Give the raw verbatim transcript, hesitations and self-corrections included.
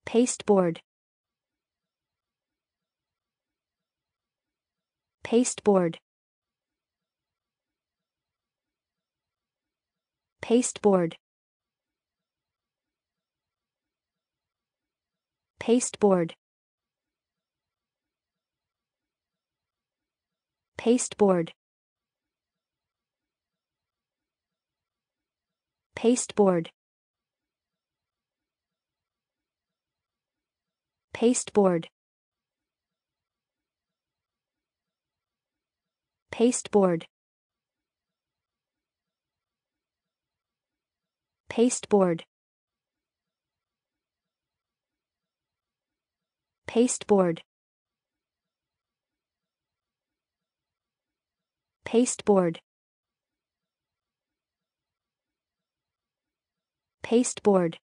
Pasteboard. Pasteboard. Pasteboard. Pasteboard. Pasteboard. Pasteboard. Pasteboard. Pasteboard. Pasteboard. Pasteboard. Pasteboard. Pasteboard.